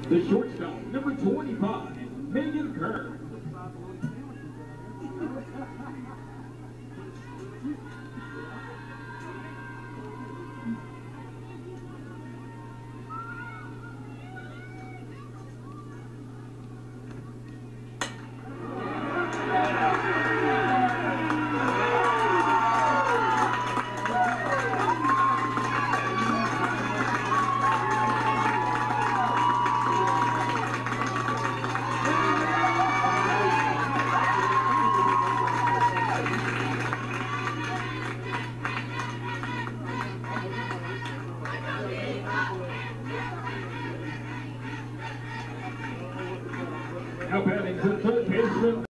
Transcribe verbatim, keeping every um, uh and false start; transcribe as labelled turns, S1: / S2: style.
S1: The shortstop, number twenty-five, Megan Kern. Now batting for third baseman.